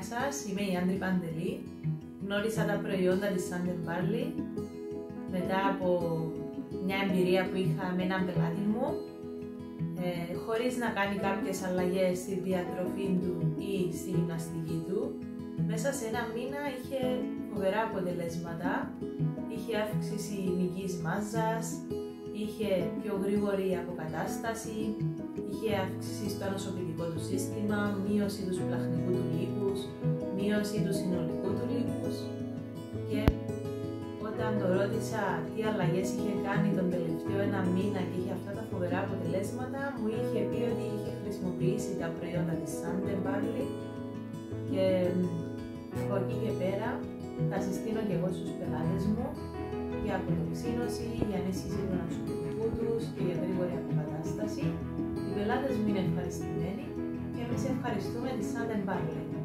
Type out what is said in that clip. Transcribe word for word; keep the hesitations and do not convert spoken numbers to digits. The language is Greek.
σας, είμαι η Άντρη Παντελή. Γνώρισα τα προϊόντα της Sand and Barley μετά από μια εμπειρία που είχα με έναν πελάτη μου, ε, χωρίς να κάνει κάποιες αλλαγές στη διατροφή του ή στη γυμναστική του. Μέσα σε ένα μήνα είχε φοβερά αποτελέσματα, είχε αύξηση μυϊκής μάζας, είχε πιο γρήγορη αποκατάσταση, είχε αύξηση στο ανοσοποιητικό του σύστημα, μείωση του σπλαχνικού του λίπους, μείωση του συνολικού του λίπους. Και όταν το ρώτησα τι αλλαγές είχε κάνει τον τελευταίο ένα μήνα και είχε αυτά τα φοβερά αποτελέσματα, μου είχε πει ότι είχε χρησιμοποιήσει τα προϊόντα της Sand and Barley και από εκεί και πέρα τα συστήνω και εγώ στους πελάτες μου για αποτοξίνωση, για ενίσχυση του ανοσοποιητικού τους και για γρήγορη αποκατάσταση. Οι πελάτες μου είναι ευχαριστημένοι και εμείς ευχαριστούμε τη Sand and Barley.